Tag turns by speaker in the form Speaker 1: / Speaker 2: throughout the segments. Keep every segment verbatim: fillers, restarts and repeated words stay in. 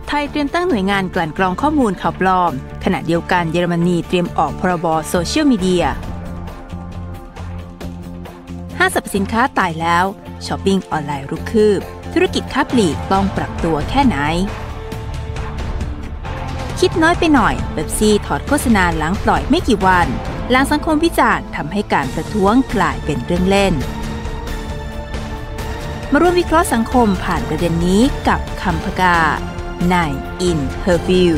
Speaker 1: ไทยเตรียมตั้งหน่วยงานกลั่นกรองข้อมูลข่าวปลอมขณะเดียวกันเยอรมนีเตรียมออกพรบโซเชียลมีเดียห้างสรรพสินค้าตายแล้วช้อปปิ้งออนไลน์รุกคืบธุรกิจค้าปลีกต้องปรับตัวแค่ไหนคิดน้อยไปหน่อยเป๊ปซี่ถอดโฆษณาหลังปล่อยไม่กี่วันหลังสังคมวิจารณ์ทำให้การประท้วงกลายเป็นเรื่องเล่นมาร่วมวิเคราะห์สังคมผ่านประเด็นนี้กับคำพกาใน In Her View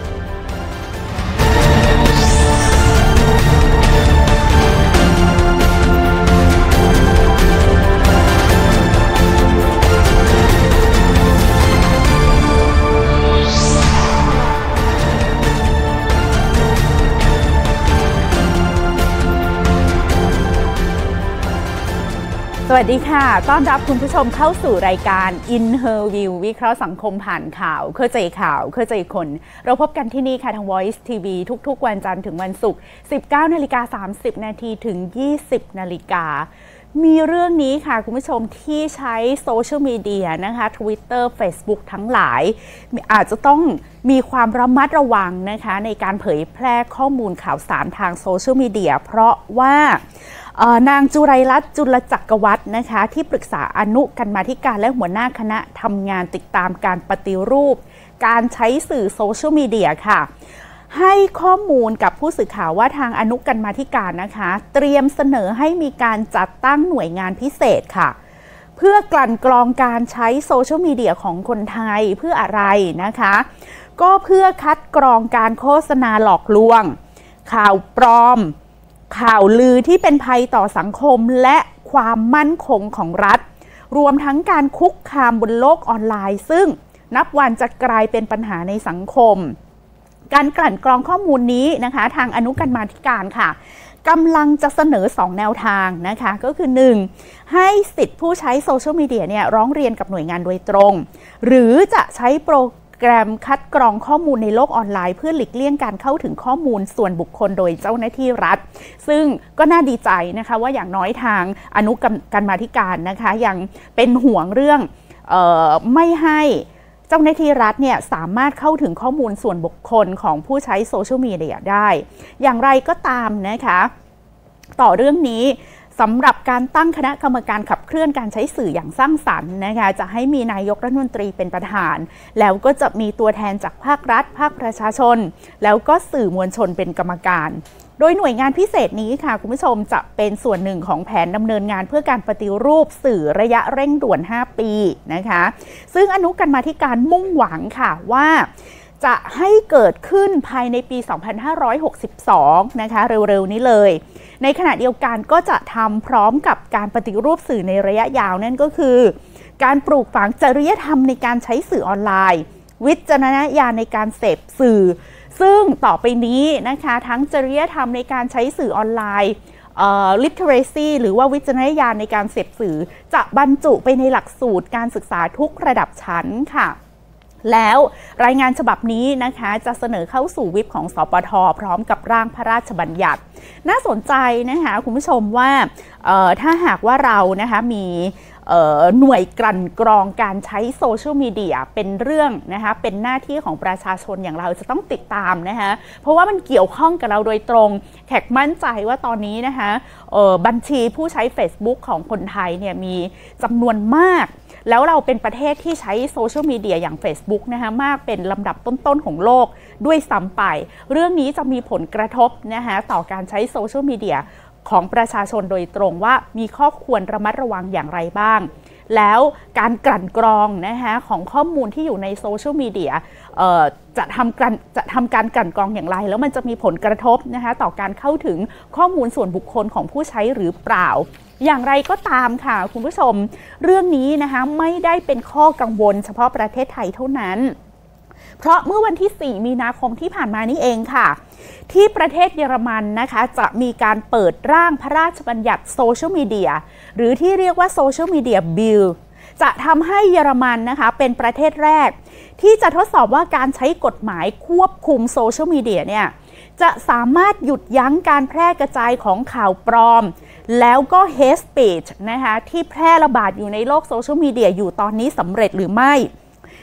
Speaker 2: สวัสดีค่ะต้อนรับคุณผู้ชมเข้าสู่รายการ In Her View วิเคราะห์สังคมผ่านข่าวเข้าใจข่าวเข้าใจคนเราพบกันที่นี่ค่ะทาง Voice ที วี ทุกๆวันจันทร์ถึงวันศุกร์ สิบเก้านาฬิกาสามสิบนาทีถึง ยี่สิบนาฬิกามีเรื่องนี้ค่ะคุณผู้ชมที่ใช้โซเชียลมีเดียนะคะ Twitter Facebook ทั้งหลายอาจจะต้องมีความระมัดระวังนะคะในการเผยแพร่ข้อมูลข่าวสารทางโซเชียลมีเดียเพราะว่านางจุไรรัตน์จุลจักรวรรดินะคะที่ปรึกษาอนุกรรมาธิการและหัวหน้าคณะทำงานติดตามการปฏิรูปการใช้สื่อโซเชียลมีเดียค่ะให้ข้อมูลกับผู้สื่อข่าวว่าทางอนุกรรมาธิการนะคะเตรียมเสนอให้มีการจัดตั้งหน่วยงานพิเศษค่ะเพื่อกลั่นกรองการใช้โซเชียลมีเดียของคนไทยเพื่ออะไรนะคะก็เพื่อคัดกรองการโฆษณาหลอกลวงข่าวปลอมข่าวลือที่เป็นภัยต่อสังคมและความมั่นคงของรัฐรวมทั้งการคุกคามบนโลกออนไลน์ซึ่งนับวันจะกลายเป็นปัญหาในสังคมการกลั่นกรองข้อมูลนี้นะคะทางอนุกรรมาธิการค่ะกำลังจะเสนอสองแนวทางนะคะก็คือหนึ่งให้สิทธิผู้ใช้โซเชียลมีเดียเนี่ยร้องเรียนกับหน่วยงานโดยตรงหรือจะใช้โปรแกรมคัดกรองข้อมูลในโลกออนไลน์เพื่อหลีกเลี่ยงการเข้าถึงข้อมูลส่วนบุคคลโดยเจ้าหน้าที่รัฐซึ่งก็น่าดีใจนะคะว่าอย่างน้อยทางอนุกรรมาธิการนะคะยังเป็นห่วงเรื่องเอ่อไม่ให้เจ้าหน้าที่รัฐเนี่ยสามารถเข้าถึงข้อมูลส่วนบุคคลของผู้ใช้โซเชียลมีเดียได้อย่างไรก็ตามนะคะต่อเรื่องนี้สำหรับการตั้งคณะกรรมการขับเคลื่อนการใช้สื่ออย่างสร้างสรรค์นะคะจะให้มีนายกรัฐมนตรีเป็นประธานแล้วก็จะมีตัวแทนจากภาครัฐภาคประชาชนแล้วก็สื่อมวลชนเป็นกรรมการโดยหน่วยงานพิเศษนี้ค่ะคุณผู้ชมจะเป็นส่วนหนึ่งของแผนดำเนินงานเพื่อการปฏิรูปสื่อระยะเร่งด่วนห้าปีนะคะซึ่งอนุกรรมาธิการมุ่งหวังค่ะว่าจะให้เกิดขึ้นภายในปีสองพันห้าร้อยหกสิบสองนะคะเร็วๆนี้เลยในขณะเดียวกันก็จะทำพร้อมกับการปฏิรูปสื่อในระยะยาวนั่นก็คือการปลูกฝังจริยธรรมในการใช้สื่อออนไลน์วิจารณญาณในการเสพสื่อซึ่งต่อไปนี้นะคะทั้งจริยธรรมในการใช้สื่อออนไลน์เอ่อ literacy หรือว่าวิจารณญาณในการเสพสื่อจะบรรจุไปในหลักสูตรการศึกษาทุกระดับชั้นค่ะแล้วรายงานฉบับนี้นะคะจะเสนอเข้าสู่วิปของสปท.พร้อมกับร่างพระราชบัญญัติน่าสนใจนะคะคุณผู้ชมว่าถ้าหากว่าเรานะคะมีหน่วยกลั่นกรองการใช้โซเชียลมีเดียเป็นเรื่องนะคะเป็นหน้าที่ของประชาชนอย่างเราจะต้องติดตามนะคะเพราะว่ามันเกี่ยวข้องกับเราโดยตรงแขกมั่นใจว่าตอนนี้นะคะบัญชีผู้ใช้ Facebook ของคนไทยเนี่ยมีจำนวนมากแล้วเราเป็นประเทศที่ใช้โซเชียลมีเดียอย่าง Facebook นะคะมากเป็นลำดับต้นๆของโลกด้วยซ้ำไปเรื่องนี้จะมีผลกระทบนะคะต่อการใช้โซเชียลมีเดียของประชาชนโดยตรงว่ามีข้อควรระมัดระวังอย่างไรบ้างแล้วการกลั่นกรองนะคะของข้อมูลที่อยู่ในโซเชียลมีเดียจะทำการจะทำการกลั่นกรองอย่างไรแล้วมันจะมีผลกระทบนะคะต่อการเข้าถึงข้อมูลส่วนบุคคลของผู้ใช้หรือเปล่าอย่างไรก็ตามค่ะคุณผู้ชมเรื่องนี้นะคะไม่ได้เป็นข้อกังวลเฉพาะประเทศไทยเท่านั้นเพราะเมื่อวันที่สี่มีนาคมที่ผ่านมานี้เองค่ะที่ประเทศเยอรมันนะคะจะมีการเปิดร่างพระราชบัญญัติโซเชียลมีเดียหรือที่เรียกว่าโซเชียลมีเดียบิลจะทำให้เยอรมันนะคะเป็นประเทศแรกที่จะทดสอบว่าการใช้กฎหมายควบคุมโซเชียลมีเดียเนี่ยจะสามารถหยุดยั้งการแพร่กระจายของข่าวปลอมแล้วก็ hate speech นะคะที่แพร่ระบาดอยู่ในโลกโซเชียลมีเดียอยู่ตอนนี้สำเร็จหรือไม่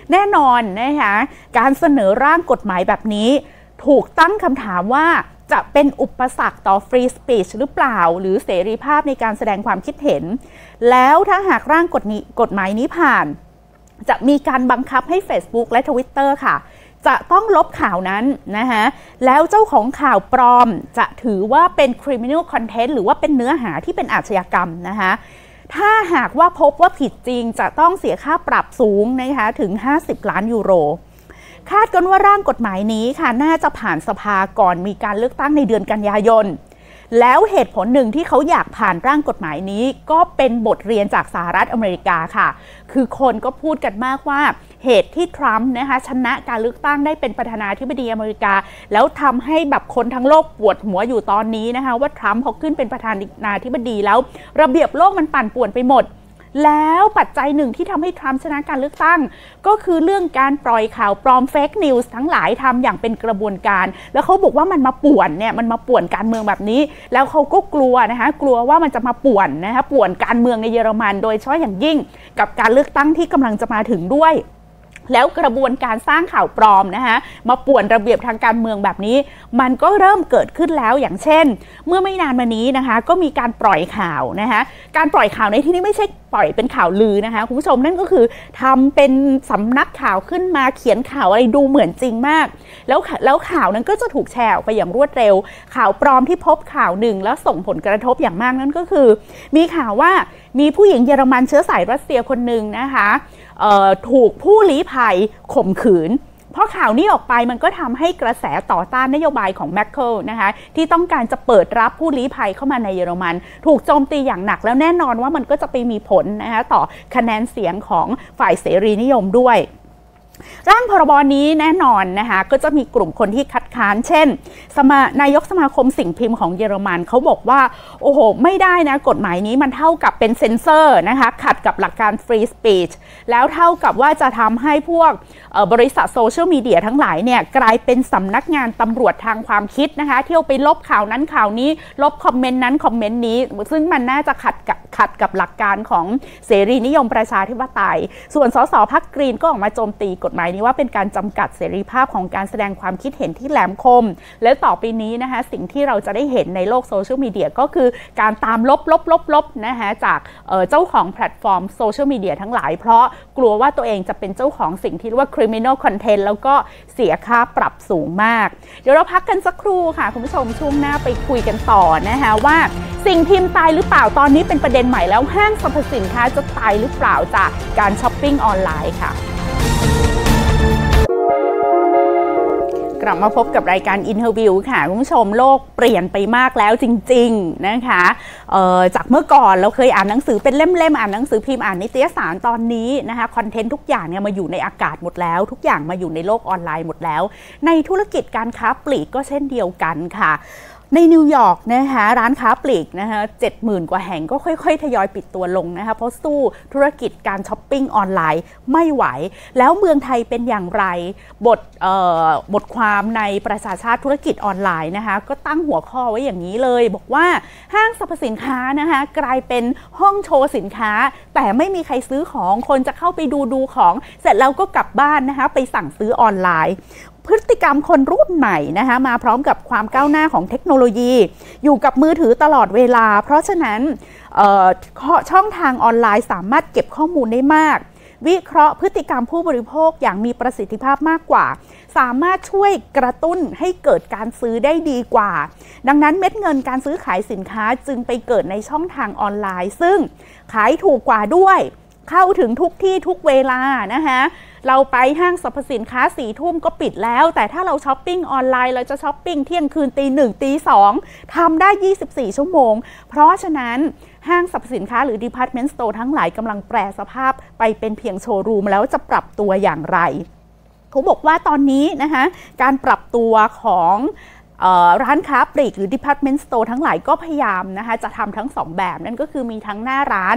Speaker 2: แน่นอนนะคะการเสนอร่างกฎหมายแบบนี้ถูกตั้งคำถามว่าจะเป็นอุปสรรคต่อ free speech หรือเปล่าหรือเสรีภาพในการแสดงความคิดเห็นแล้วถ้าหากร่างกฎนี้กฎหมายนี้ผ่านจะมีการบังคับให้ Facebook และ Twitter ค่ะจะต้องลบข่าวนั้นนะคะแล้วเจ้าของข่าวปลอมจะถือว่าเป็น criminal content หรือว่าเป็นเนื้อหาที่เป็นอาชญากรรมนะคะถ้าหากว่าพบว่าผิดจริงจะต้องเสียค่าปรับสูงนะคะถึงห้าสิบล้านยูโรคาดกันว่าร่างกฎหมายนี้ค่ะน่าจะผ่านสภาก่อนมีการเลือกตั้งในเดือนกันยายนแล้วเหตุผลหนึ่งที่เขาอยากผ่านร่างกฎหมายนี้ก็เป็นบทเรียนจากสหรัฐอเมริกาค่ะคือคนก็พูดกันมากว่าเหตุที่ทรัมป์นะคะชนะการเลือกตั้งได้เป็นประธานาธิบดีอเมริกาแล้วทำให้แบบคนทั้งโลกปวดหัวอยู่ตอนนี้นะคะว่าทรัมป์พอขึ้นเป็นประธานาธิบดีแล้วระเบียบโลกมันปั่นป่วนไปหมดแล้วปัจจัยหนึ่งที่ทำให้ทรัมป์ชนะการเลือกตั้งก็คือเรื่องการปล่อยข่าวปลอมเฟกนิวส์ทั้งหลายทำอย่างเป็นกระบวนการแล้วเขาบอกว่ามันมาป่วนเนี่ยมันมาป่วนการเมืองแบบนี้แล้วเขาก็กลัวนะคะกลัวว่ามันจะมาป่วนนะคะป่วนการเมืองในเยอรมันโดยเฉพาะอย่างยิ่งกับการเลือกตั้งที่กำลังจะมาถึงด้วยแล้วกระบวนการสร้างข่าวปลอมนะคะมาป่วนระเบียบทางการเมืองแบบนี้มันก็เริ่มเกิดขึ้นแล้วอย่างเช่นเมื่อไม่นานมานี้นะคะก็มีการปล่อยข่าวนะคะการปล่อยข่าวในที่นี้ไม่ใช่ปล่อยเป็นข่าวลือนะคะคุณผู้ชมนั่นก็คือทำเป็นสำนักข่าวขึ้นมาเขียนข่าวอะไรดูเหมือนจริงมากแล้วแล้วข่าวนั้นก็จะถูกแชร์ออกไปอย่างรวดเร็วข่าวปลอมที่พบข่าวหนึ่งแล้วส่งผลกระทบอย่างมากนั่นก็คือมีข่าวว่ามีผู้หญิงเยอรมันเชื้อสายรัสเซียคนหนึ่งนะคะถูกผู้ลี้ภัยข่มขืนเพราะข่าวนี้ออกไปมันก็ทำให้กระแสต่อต้านนโยบายของแมคเคิลนะคะที่ต้องการจะเปิดรับผู้ลี้ภัยเข้ามาในเยอรมันถูกโจมตีอย่างหนักแล้วแน่นอนว่ามันก็จะไปมีผลนะคะต่อคะแนนเสียงของฝ่ายเสรีนิยมด้วยร่างพรบนี้แน่นอนนะคะก็จะมีกลุ่มคนที่คัดค้านเช่นสมานายกสมาคมสิ่งพิมพ์ของเยอรมันเขาบอกว่าโอ้โหไม่ได้นะกฎหมายนี้มันเท่ากับเป็นเซ็นเซอร์นะคะขัดกับหลักการ free speech แล้วเท่ากับว่าจะทำให้พวกบริษัทโซเชียลมีเดียทั้งหลายเนี่ยกลายเป็นสำนักงานตำรวจทางความคิดนะคะเที่ยวไปลบข่าวนั้นข่าวนี้ลบคอมเมนต์นั้นคอมเมนต์นี้ซึ่งมันน่าจะขัดกับขัดกับหลักการของเสรีนิยมประชาธิปไตยส่วนสสพรรคกรีนก็ออกมาโจมตีกฎหมายนี้ว่าเป็นการจำกัดเสรีภาพของการแสดงความคิดเห็นที่แหลมคมและต่อไปนี้นะคะสิ่งที่เราจะได้เห็นในโลกโซเชียลมีเดียก็คือการตามลบลบลบลบนะคะจากเ, เจ้าของแพลตฟอร์มโซเชียลมีเดียทั้งหลายเพราะกลัวว่าตัวเองจะเป็นเจ้าของสิ่งที่เรียกว่า criminal content แล้วก็เสียค่าปรับสูงมากเดี๋ยวเราพักกันสักครู่ค่ะคุณผู้ชมช่วงหน้าไปคุยกันต่อนะคะว่าสิ่งพิมพ์ตายหรือเปล่าตอนนี้เป็นประเด็นใหม่แล้วห้างสรรพสินค้าจะตายหรือเปล่าจากการช้อปปิ้งออนไลน์ค่ะกลับมาพบกับรายการ Interview ค่ะคุณผู้ชมโลกเปลี่ยนไปมากแล้วจริงๆนะคะจากเมื่อก่อนเราเคยอ่านหนังสือเป็นเล่มๆอ่านหนังสือพิมพ์อ่านนิตยสารตอนนี้นะคะคอนเทนต์ทุกอย่างเนี่ยมาอยู่ในอากาศหมดแล้วทุกอย่างมาอยู่ในโลกออนไลน์หมดแล้วในธุรกิจการค้าปลีกก็เช่นเดียวกันค่ะในนิวยอร์กนะคะร้านค้าปลีกนะคะเจ็ดหมื่นกว่าแห่งก็ค่อยๆทยอยปิดตัวลงนะคะเพราะสู้ธุรกิจการช้อปปิ้งออนไลน์ไม่ไหวแล้วเมืองไทยเป็นอย่างไรบทบทความในประชาชาติธุรกิจออนไลน์นะคะก็ตั้งหัวข้อไว้อย่างนี้เลยบอกว่าห้างสรรพสินค้านะคะกลายเป็นห้องโชว์สินค้าแต่ไม่มีใครซื้อของคนจะเข้าไปดูดูของเสร็จแล้วก็กลับบ้านนะคะไปสั่งซื้อออนไลน์พฤติกรรมคนรุ่นใหม่นะคะมาพร้อมกับความก้าวหน้าของเทคโนโลยีอยู่กับมือถือตลอดเวลาเพราะฉะนั้นช่องทางออนไลน์สามารถเก็บข้อมูลได้มากวิเคราะห์พฤติกรรมผู้บริโภคอย่างมีประสิทธิภาพมากกว่าสามารถช่วยกระตุ้นให้เกิดการซื้อได้ดีกว่าดังนั้นเม็ดเงินการซื้อขายสินค้าจึงไปเกิดในช่องทางออนไลน์ซึ่งขายถูกกว่าด้วยเข้าถึงทุกที่ทุกเวลานะคะเราไปห้างสรรพสินค้าสี่ทุ่มก็ปิดแล้วแต่ถ้าเราช้อปปิ้งออนไลน์เราจะช้อปปิ้งเที่ยงคืนตีหนึ่งตีสองทำได้ยี่สิบสี่ชั่วโมงเพราะฉะนั้นห้างสรรพสินค้าหรือ Department Store ทั้งหลายกำลังแปรสภาพไปเป็นเพียงโชว์รูมแล้วจะปรับตัวอย่างไรเขาบอกว่าตอนนี้นะคะการปรับตัวของร้านค้าปลีกหรือ Department Store ทั้งหลายก็พยายามนะคะจะทำทั้งสองแบบนั่นก็คือมีทั้งหน้าร้าน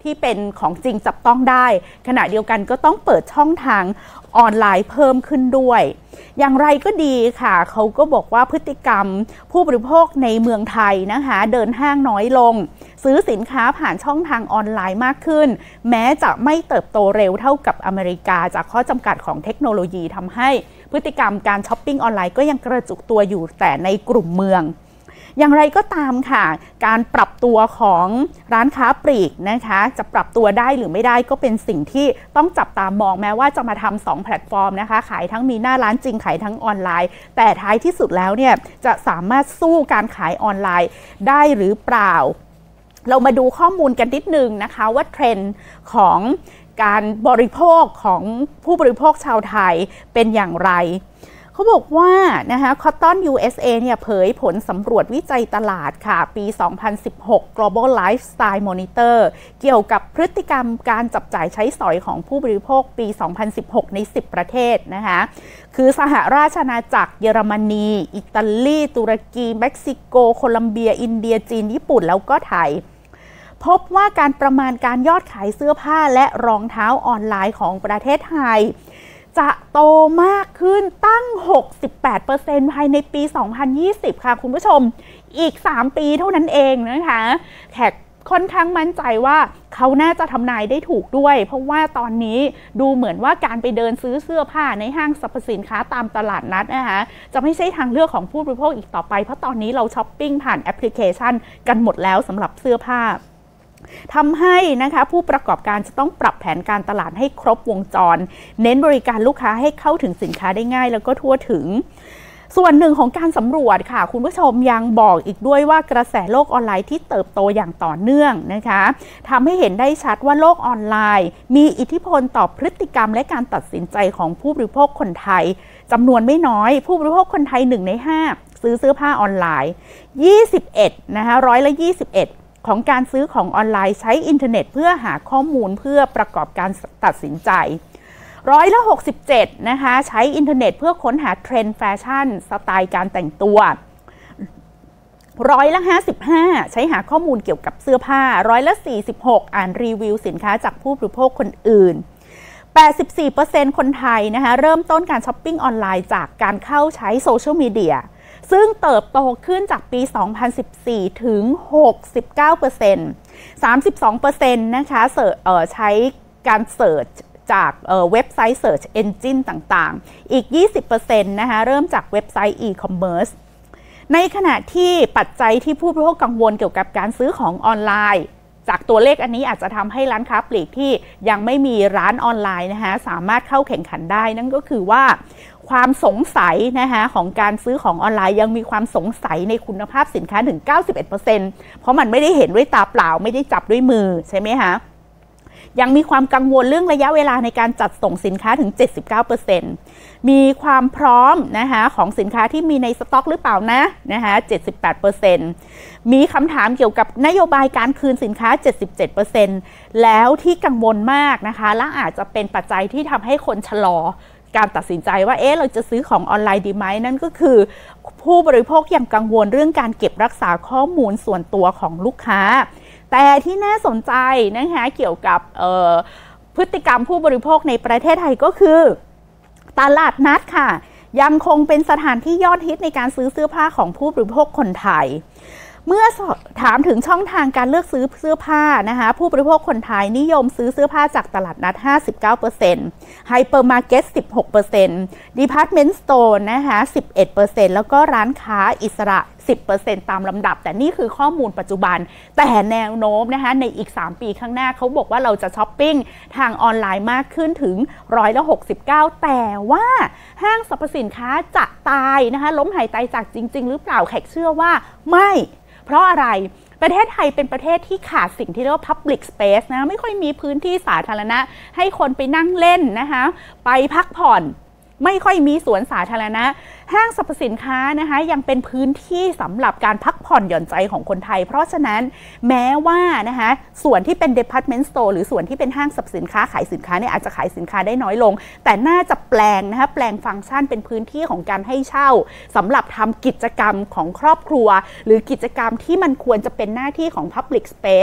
Speaker 2: ที่เป็นของจริงจับต้องได้ขณะเดียวกันก็ต้องเปิดช่องทางออนไลน์เพิ่มขึ้นด้วยอย่างไรก็ดีค่ะเขาก็บอกว่าพฤติกรรมผู้บริโภคในเมืองไทยนะคะเดินห้างน้อยลงซื้อสินค้าผ่านช่องทางออนไลน์มากขึ้นแม้จะไม่เติบโตเร็วเท่ากับอเมริกาจากข้อจำกัดของเทคโนโลยีทำให้พฤติกรรมการช้อปปิ้งออนไลน์ก็ยังกระจุกตัวอยู่แต่ในกลุ่มเมืองอย่างไรก็ตามค่ะการปรับตัวของร้านค้าปลีกนะคะจะปรับตัวได้หรือไม่ได้ก็เป็นสิ่งที่ต้องจับตามองแม้ว่าจะมาทำสองแพลตฟอร์มนะคะขายทั้งมีหน้าร้านจริงขายทั้งออนไลน์แต่ท้ายที่สุดแล้วเนี่ยจะสามารถสู้การขายออนไลน์ได้หรือเปล่าเรามาดูข้อมูลกันนิดนึงนะคะว่าเทรนด์ของการบริโภคของผู้บริโภคชาวไทยเป็นอย่างไรเขาบอกว่านะคะ Cotton ยู เอส เอ เนี่ยเผยผลสำรวจวิจัยตลาดค่ะปี สองพันสิบหก Global Lifestyle Monitor เกี่ยวกับพฤติกรรมการจับจ่ายใช้สอยของผู้บริโภคปี สองพันสิบหก ใน สิบ ประเทศนะคะคือสหราชอาณาจักรเยอรมนีอิตาลีตุรกีเม็กซิโกโคลัมเบียอินเดียจีนญี่ปุ่นแล้วก็ไทยพบว่าการประมาณการยอดขายเสื้อผ้าและรองเท้าออนไลน์ของประเทศไทยจะโตมากขึ้นตั้ง หกสิบแปดเปอร์เซ็นต์ ภายในปี สองพันยี่สิบ ค่ะคุณผู้ชมอีก สาม ปีเท่านั้นเองนะคะแขกค่อนข้างมั่นใจว่าเขาน่าจะทำนายได้ถูกด้วยเพราะว่าตอนนี้ดูเหมือนว่าการไปเดินซื้อเสื้อผ้าในห้างสรรพสินค้าตามตลาดนัดนะคะจะไม่ใช่ทางเลือกของผู้บริโภคอีกต่อไปเพราะตอนนี้เราช้อปปิ้งผ่านแอปพลิเคชันกันหมดแล้วสำหรับเสื้อผ้าทำให้นะคะผู้ประกอบการจะต้องปรับแผนการตลาดให้ครบวงจรเน้นบริการลูกค้าให้เข้าถึงสินค้าได้ง่ายแล้วก็ทั่วถึงส่วนหนึ่งของการสำรวจค่ะคุณผู้ชมยังบอกอีกด้วยว่ากระแสโลกออนไลน์ที่เติบโตอย่างต่อเนื่องนะคะทำให้เห็นได้ชัดว่าโลกออนไลน์มีอิทธิพลต่อพฤติกรรมและการตัดสินใจของผู้บริโภคคนไทยจำนวนไม่น้อยผู้บริโภคคนไทยหนึ่งในห้าซื้อเสื้อผ้าออนไลน์ยี่สิบเอ็ดนะคะร้อยละยี่สิบเอ็ดของการซื้อของออนไลน์ใช้อินเทอร์เน็ตเพื่อหาข้อมูลเพื่อประกอบการตัดสินใจร้อยละหกสิบเจ็ดนะคะใช้อินเทอร์เน็ตเพื่อค้นหาเทรนด์แฟชั่นสไตล์การแต่งตัวร้อยละห้าสิบห้าใช้หาข้อมูลเกี่ยวกับเสื้อผ้าร้อยละสี่สิบหกอ่านรีวิวสินค้าจากผู้บริโภคคนอื่น แปดสิบสี่เปอร์เซ็นต์ คนไทยนะคะเริ่มต้นการช้อปปิ้งออนไลน์จากการเข้าใช้โซเชียลมีเดียซึ่งเติบโตขึ้นจากปี สองพันสิบสี่ ถึง หกสิบเก้าเปอร์เซ็นต์ สามสิบสองเปอร์เซ็นต์ นะคะเสิร์ชเอ่อใช้การเสิร์ชจากเอ่อเว็บไซต์ Search Engine ต่างๆอีก ยี่สิบเปอร์เซ็นต์ นะคะเริ่มจากเว็บไซต์ e-commerce ในขณะที่ปัจจัยที่ผู้บริโภคกังวลเกี่ยวกับการซื้อของออนไลน์จากตัวเลขอันนี้อาจจะทำให้ร้านค้าปลีกที่ยังไม่มีร้านออนไลน์นะคะสามารถเข้าแข่งขันได้นั่นก็คือว่าความสงสัยนะคะของการซื้อของออนไลน์ยังมีความสงสัยในคุณภาพสินค้าถึง เก้าสิบเอ็ดเปอร์เซ็นต์ เพราะมันไม่ได้เห็นด้วยตาเปล่าไม่ได้จับด้วยมือใช่ไหมคะยังมีความกังวลเรื่องระยะเวลาในการจัดส่งสินค้าถึง เจ็ดสิบเก้าเปอร์เซ็นต์ มีความพร้อมนะคะของสินค้าที่มีในสต็อกหรือเปล่านะนะคะ เจ็ดสิบแปดเปอร์เซ็นต์ มีคำถามเกี่ยวกับนโยบายการคืนสินค้า เจ็ดสิบเจ็ดเปอร์เซ็นต์ แล้วที่กังวลมากนะคะและอาจจะเป็นปัจจัยที่ทำให้คนชะลอการตัดสินใจว่าเอ๊ะเราจะซื้อของออนไลน์ดีไหมนั่นก็คือผู้บริโภคยังกังวลเรื่องการเก็บรักษาข้อมูลส่วนตัวของลูกค้าแต่ที่น่าสนใจนะคะเกี่ยวกับพฤติกรรมผู้บริโภคในประเทศไทยก็คือตลาดนัดค่ะยังคงเป็นสถานที่ยอดฮิตในการซื้อเสื้อผ้าของผู้บริโภคคนไทยเมื่อถามถึงช่องทางการเลือกซื้อเสื้อผ้านะคะผู้บริโภคคนไทยนิยมซื้อเสื้อผ้าจากตลาดนัด ห้าสิบเก้าเปอร์เซ็นต์ ไฮเปอร์มาร์เก็ต สิบหกเปอร์เซ็นต์ ดีพาร์ตเมนต์สโตร์นะคะ สิบเอ็ดเปอร์เซ็นต์ แล้วก็ร้านค้าอิสระ สิบเปอร์เซ็นต์ ตามลำดับแต่นี่คือข้อมูลปัจจุบันแต่แนวโน้มนะคะในอีกสามปีข้างหน้าเขาบอกว่าเราจะช้อปปิ้งทางออนไลน์มากขึ้นถึงร้อยละหกสิบเก้าแต่ว่าห้างสรรพสินค้าจะตายนะคะล้มหายตายจากจริงๆหรือเปล่าแขกเชื่อว่าไม่เพราะอะไรประเทศไทยเป็นประเทศที่ขาดสิ่งที่เรียกว่า Public Space นะไม่ค่อยมีพื้นที่สาธารณะให้คนไปนั่งเล่นนะคะไปพักผ่อนไม่ค่อยมีสวนสาธารณะห้างสรรพสินค้านะคะยังเป็นพื้นที่สำหรับการพักผ่อนหย่อนใจของคนไทยเพราะฉะนั้นแม้ว่านะคะส่วนที่เป็น Department Store หรือส่วนที่เป็นห้างสรรพสินค้าขายสินค้าเนี่ยอาจจะขายสินค้าได้น้อยลงแต่น่าจะแปลงนะคะแปลงฟังก์ชันเป็นพื้นที่ของการให้เช่าสำหรับทำกิจกรรมของครอบครัวหรือกิจกรรมที่มันควรจะเป็นหน้าที่ของ Public Space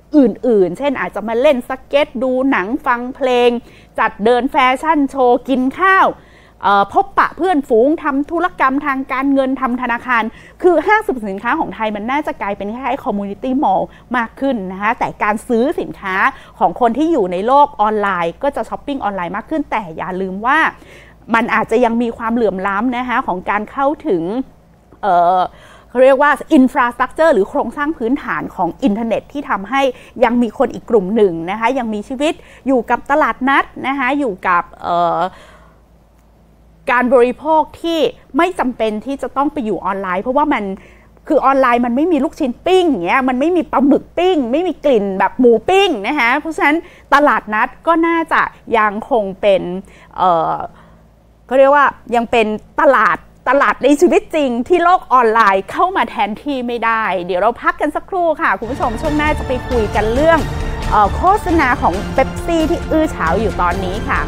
Speaker 2: อื่นๆเช่นอาจจะมาเล่นสเก็ตดูหนังฟังเพลงจัดเดินแฟชั่นโชว์กินข้าวพบปะเพื่อนฝูงทำธุรกรรมทางการเงินทำธนาคารคือห้างสรรพสินค้าของไทยมันน่าจะกลายเป็นคล้ายๆคอมมูนิตี้มอลล์มากขึ้นนะคะแต่การซื้อสินค้าของคนที่อยู่ในโลกออนไลน์ก็จะช้อปปิ้งออนไลน์มากขึ้นแต่อย่าลืมว่ามันอาจจะยังมีความเหลื่อมล้ำนะคะของการเข้าถึงเอ่อเขาเรียกว่าอินฟราสตรัคเจอร์หรือโครงสร้างพื้นฐานของอินเทอร์เน็ตที่ทำให้ยังมีคนอีกกลุ่มหนึ่งนะคะยังมีชีวิตอยู่กับตลาดนัดนะคะอยู่กับการบริโภคที่ไม่จำเป็นที่จะต้องไปอยู่ออนไลน์เพราะว่ามันคือออนไลน์มันไม่มีลูกชิ้นปิ้งอย่างเงี้ยมันไม่มีปลาหมึกปิ้งไม่มีกลิ่นแบบหมูปิ้งนะคะเพราะฉะนั้นตลาดนัดก็น่าจะยังคงเป็นเอ่อเขาเรียกว่ายังเป็นตลาดตลาดในชีวิตจริงที่โลกออนไลน์เข้ามาแทนที่ไม่ได้เดี๋ยวเราพักกันสักครู่ค่ะคุณผู้ชมช่วงหน้าจะไปคุยกันเรื่องเอ่อโฆษณาของเป๊ปซี่ที่อื้อฉาวอยู่ตอนนี้ค่ะ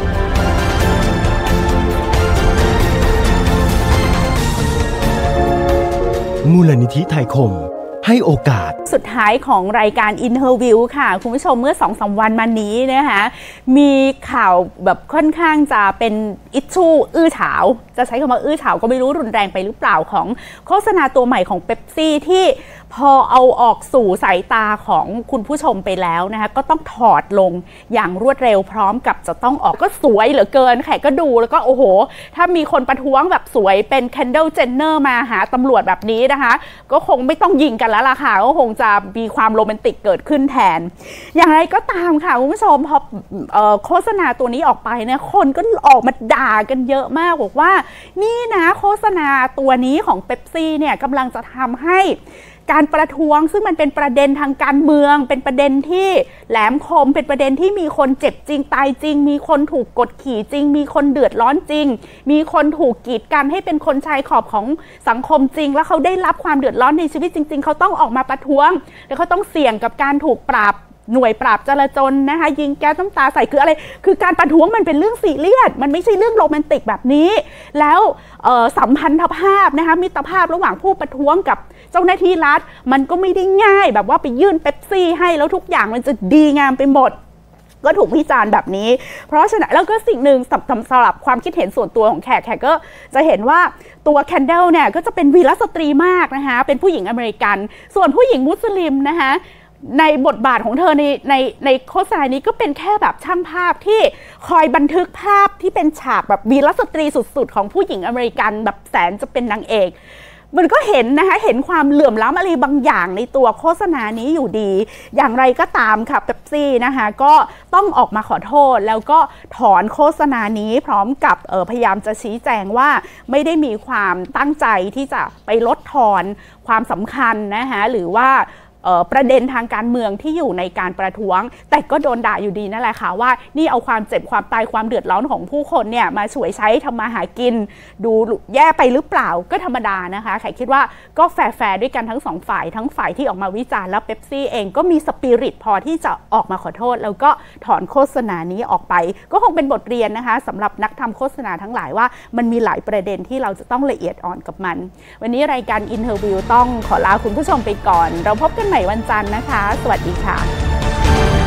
Speaker 3: มูลนิธิไทยคมให้โอกาส
Speaker 2: สุดท้ายของรายการ Interview ค่ะคุณผู้ชมเมื่อ สองสาม วันมานี้นะคะมีข่าวแบบค่อนข้างจะเป็นอิชชูอื้อฉาวจะใช้คำว่าอื้อฉาวก็ไม่รู้รุนแรงไปหรือเปล่าของโฆษณาตัวใหม่ของเป๊ปซี่ที่พอเอาออกสู่สายตาของคุณผู้ชมไปแล้วนะคะก็ต้องถอดลงอย่างรวดเร็วพร้อมกับจะต้องออกก็สวยเหลือเกินแขกก็ดูแล้วก็โอ้โหถ้ามีคนประท้วงแบบสวยเป็น Kendall Jenner มาหาตำรวจแบบนี้นะคะก็คงไม่ต้องยิงกันแล้วล่ะค่ะก็คงจะมีความโรแมนติกเกิดขึ้นแทนอย่างไรก็ตามค่ะคุณผู้ชมพอโฆษณาตัวนี้ออกไปเนี่ยคนก็ออกมาด่ากันเยอะมากบอกว่านี่นะโฆษณาตัวนี้ของเป๊ปซี่เนี่ยกำลังจะทำให้การประท้วงซึ่งมันเป็นประเด็นทางการเมืองเป็นประเด็นที่แหลมคมเป็นประเด็นที่มีคนเจ็บจริงตายจริงมีคนถูกกดขี่จริงมีคนเดือดร้อนจริงมีคนถูกกีดกันให้เป็นคนชายขอบของสังคมจริงแล้วเขาได้รับความเดือดร้อนในชีวิตจริงๆเขาต้องออกมาประท้วงแล้วเขาต้องเสี่ยงกับการถูกปราบหน่วยปราบจลาจลนะคะยิงแก๊สน้ำตาใส่คืออะไรคือการประท้วงมันเป็นเรื่องซีเรียสมันไม่ใช่เรื่องโรแมนติกแบบนี้แล้วสัมพันธภาพนะคะมิตรภาพระหว่างผู้ประท้วงกับเจ้าหน้าที่รัฐมันก็ไม่ได้ง่ายแบบว่าไปยื่นเป๊ปซี่ให้แล้วทุกอย่างมันจะดีงามไปหมดก็ถูกวิจารณ์แบบนี้เพราะฉะนั้นแล้วก็สิ่งหนึ่งสำหรับความคิดเห็นส่วนตัวของแขกแขกก็จะเห็นว่าตัวแคนเดลเนี่ยก็จะเป็นวีรสตรีมากนะคะเป็นผู้หญิงอเมริกันส่วนผู้หญิงมุสลิมนะคะในบทบาทของเธอในในในโฆษณานี้ก็เป็นแค่แบบช่างภาพที่คอยบันทึกภาพที่เป็นฉากแบบวีรสตรีสุดๆของผู้หญิงอเมริกันแบบแสนจะเป็นนางเอกมันก็เห็นนะคะเห็นความเหลื่อมล้ำอะไรบางอย่างในตัวโฆษณานี้อยู่ดีอย่างไรก็ตามค่ะเป๊ปซี่นะคะก็ต้องออกมาขอโทษแล้วก็ถอนโฆษณานี้พร้อมกับพยายามจะชี้แจงว่าไม่ได้มีความตั้งใจที่จะไปลดทอนความสำคัญนะคะหรือว่าประเด็นทางการเมืองที่อยู่ในการประท้วงแต่ก็โดนด่าอยู่ดีนั่นแหละค่ะว่านี่เอาความเจ็บความตายความเดือดร้อนของผู้คนเนี่ยมาฉวยใช้ทำมาหากินดูแย่ไปหรือเปล่าก็ธรรมดานะคะใครคิดว่าก็แฟร์ๆด้วยกันทั้งสองฝ่ายทั้งฝ่ายที่ออกมาวิจารณ์แล้วเป๊ปซี่เองก็มีสปิริตพอที่จะออกมาขอโทษแล้วก็ถอนโฆษณานี้ออกไปก็คงเป็นบทเรียนนะคะสำหรับนักทำโฆษณาทั้งหลายว่ามันมีหลายประเด็นที่เราจะต้องละเอียดอ่อนกับมันวันนี้รายการ Interview ต้องขอลาคุณผู้ชมไปก่อนเราพบกันใหม่วันจันทร์นะคะสวัสดีค่ะ